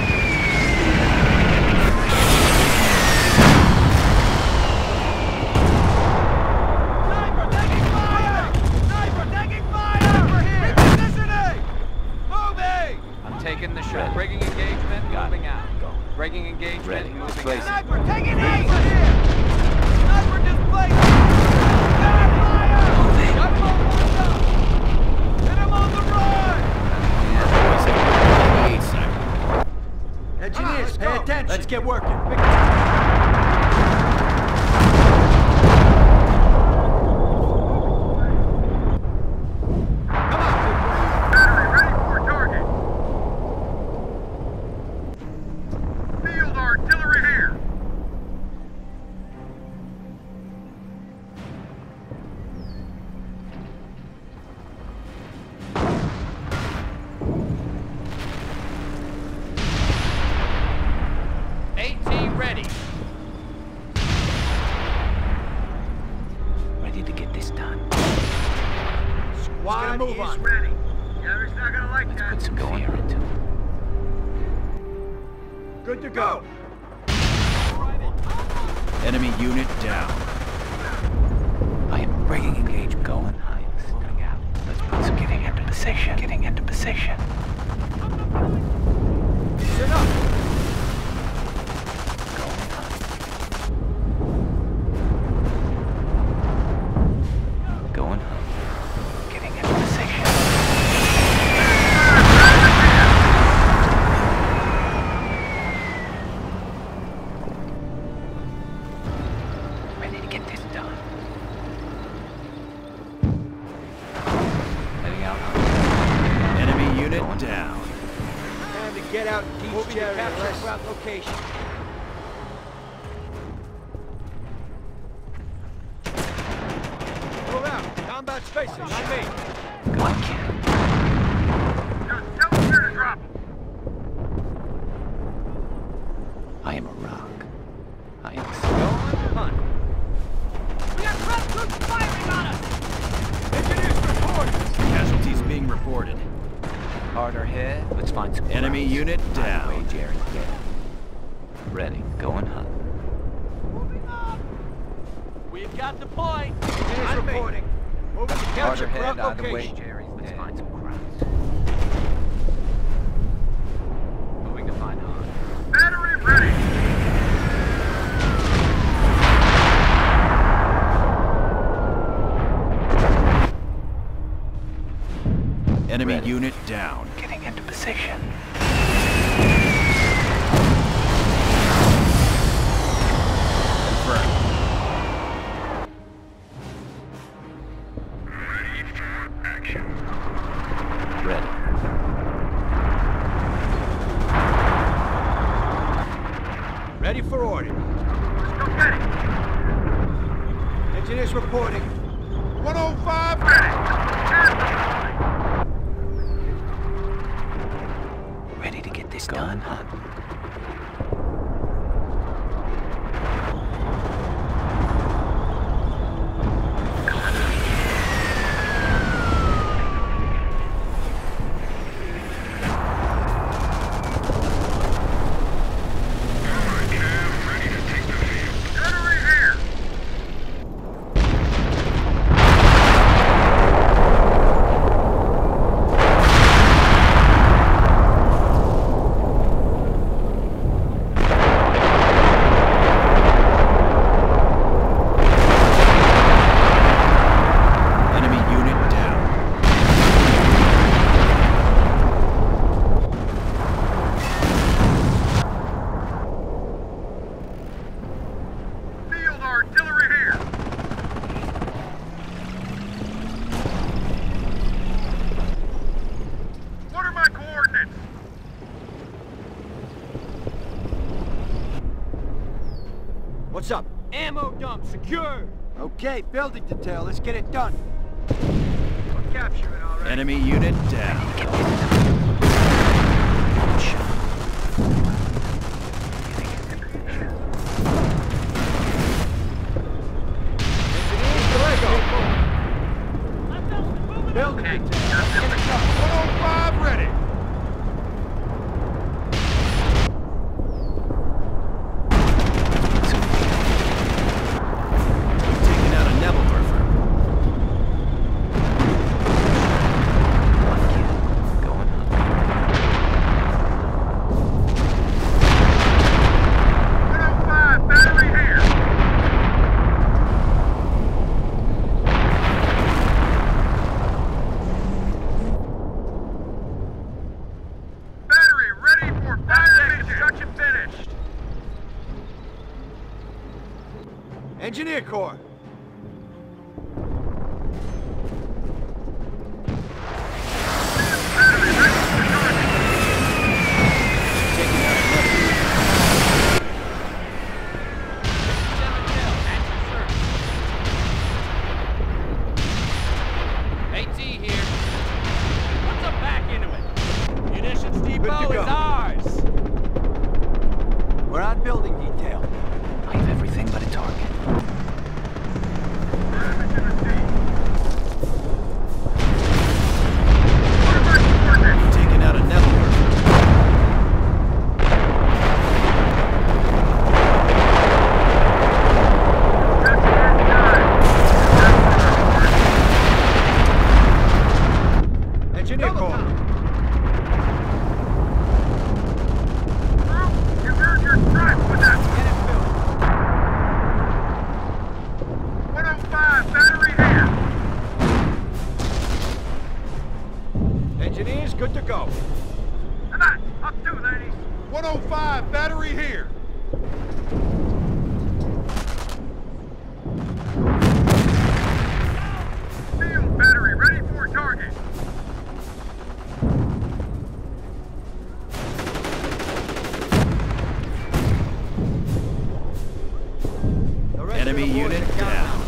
Sniper taking fire! Sniper taking fire! Over here! Repositioning! Moving! I'm taking the shot. Ready. Breaking engagement, Got moving it. out. Go. Breaking engagement, Ready. moving Place out. it. Sniper taking aim! Over here! Sniper displaced! Got fire! Moving. Got him on one up! Hit him on the run! Boys have 28 seconds. Engineers, pay attention! Let's get working. Battery ready for target. Field artillery here. AT ready. Ready to get this done. Squad move is on. ready. Gary's not gonna like Let's that. put some fear into it. Good to go. Enemy unit down. I am bringing engage going. I am stepping out. Let's put some getting into position. Getting into position. Sit up. Going up. Going up. Getting into position. Ready to get this done. Heading out. Enemy unit down. Time to get out and teach Jerry a lesson about location. Move out. Combat spacing, on me. Going kid. Just tell him where to drop him. I am a rock. I am Go on, hunt. We got ground troops firing on us! Engineers report. Casualties being reported. Harder hit. Let's find some Enemy grounds. unit Highway, down. Jerry. Get it. Ready. Going hunt. We've got the point. Engineers On me. reporting. Moving to Harder capture hit, front either way, location. Jerry's Let's dead. find some crowds. Moving to find Han. Battery ready. Enemy Ready. unit down. Getting into position. Confirmed. Ready for action. Ready. Ready for order. Let's go get him. Engineers reporting. 105 Ready. Gas Ready to get this done, hunt. Alright, Cav, ready to take the field. battery here. Ammo dump secured. Okay, building detail. Let's get it done. We'll capture it already. Enemy unit down. One shot. Building Okay, detail. got building. 105 ready. Taking out a Nebelwerfer. One kill. Going up. 105, battery here. Battery ready for fire mission. Construction finished. Engineer Corps. Battery ready for target. Taking out a Nebelwerfer. 7 Hill, at your service. AT here. Put some back into it. Munitions depot go. is ours. We're on building detail. I have everything but a target. Damage to the team. Quarterback coordinates. Taking out a Nebelwerfer. Engineer Corps. You earned your stripes with that. Get it built. 105, battery here. Engineers, good to go. And that, up two, ladies. 105, battery here. Field battery ready for target. The rest Enemy of the boys unit are counting. down.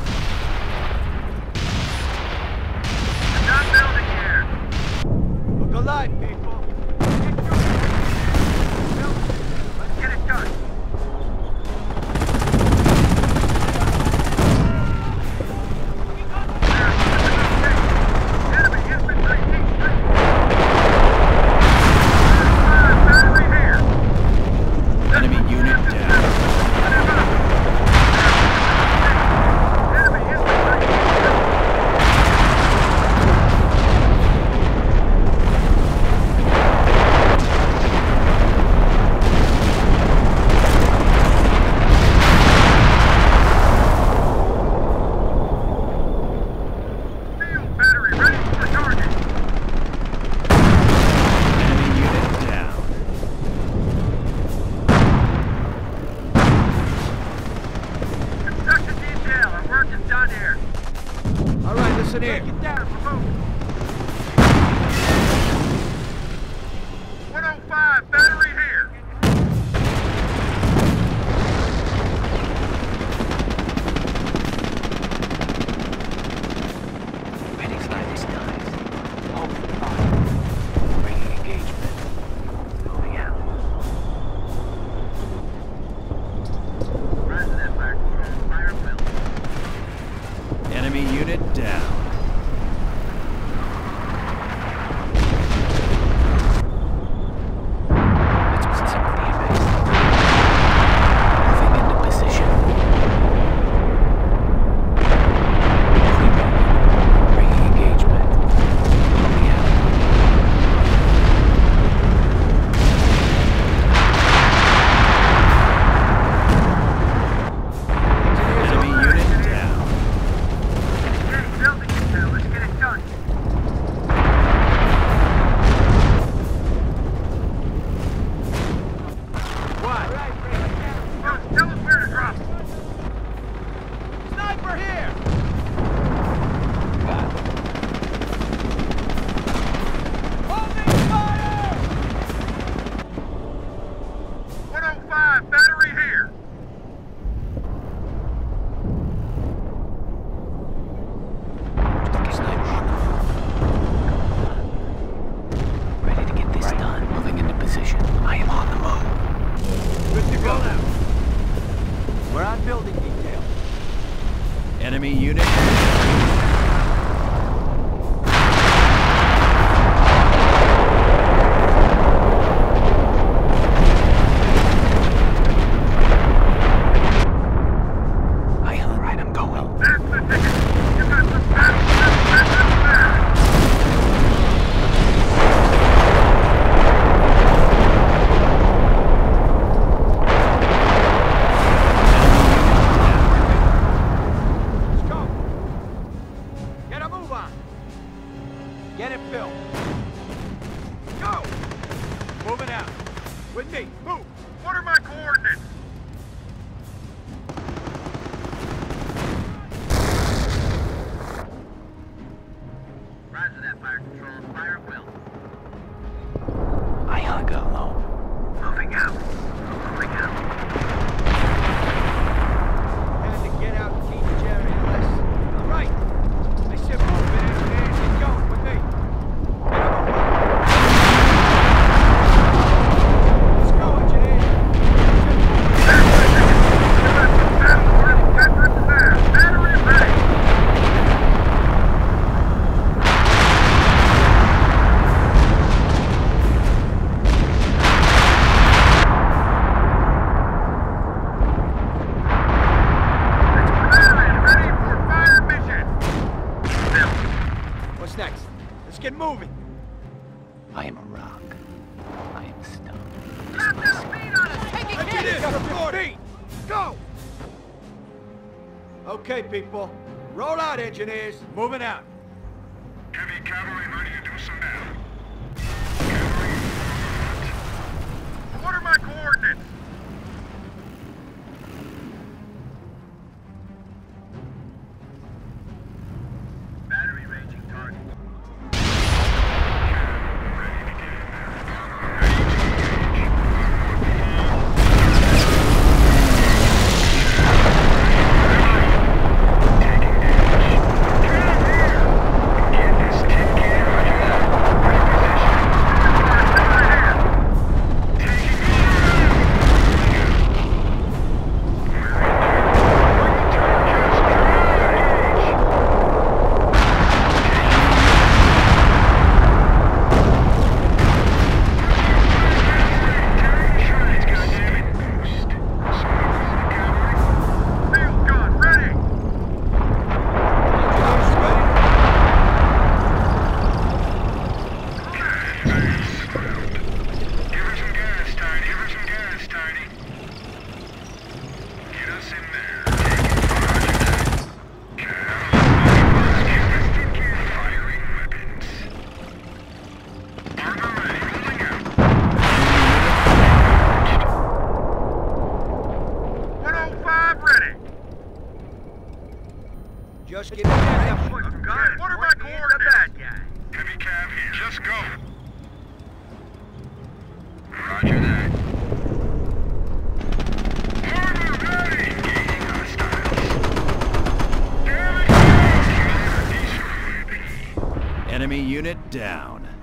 I'm not building here. Look alive, people. Let's get it done. Enemy infantry East Street. 105, battery here. Enemy unit down. Enemy infantry East Street. Field battery ready for target. Enemy unit down. Construction detail, our work is done here. All right, listen here. Get down, remove. 105, battery here. Many snipers dies. Hold the fire. Bringing engagement. Moving out. Roger that, fire. Fire will. Enemy unit down. Let's protect the base. Moving into position. Bringing engagement. Moving out. Enemy unit down. Engage building building detail. Enemy unit. Right, I'm going. That's the ticket. You got some bad there. Let's go. Get a move on. Get it built. Go! Moving out. With me. Move! What are my coordinates? Roger that, fire control. Fire at will. I hung got low. Moving out. Moving out. Had to get out and teach Jerry a lesson. All right. I said move it, engineers. Keep going with me. Let's go, engineers. That's the ticket. You got some battle-worthy veterans there. Battery ready. Battery ready for fire mission. Built. What's next? Let's get moving. I am a rock. I am stone. Drop that speed on us. Take it, Engineers, kid. report. Go! Okay, people. Roll out, engineers. Moving out. Heavy cavalry ready to do some battle. Cavalry. What are my coordinates? Battery ranging target. Field gun ready. Engineers, ready? Give her some gas, Tiny. Give her some gas, Tiny. Get us in there. Firing weapons. Armor ready. Rolling out. 105 ready. Just give me a heads up. What are my coordinates? Heavy cav here. Just go. Roger that. Armor ready. Engaging hostiles. Damage. Enemy unit down.